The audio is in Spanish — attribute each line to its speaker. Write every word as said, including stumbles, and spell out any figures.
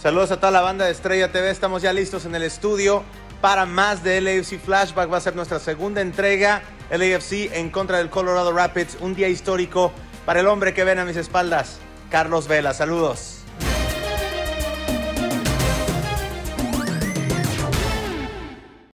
Speaker 1: Saludos a toda la banda de Estrella T V. Estamos ya listos en el estudio para más de L A F C Flashback. Va a ser nuestra segunda entrega. L A F C en contra del Colorado Rapids. Un día histórico para el hombre que ven a mis espaldas, Carlos Vela. Saludos.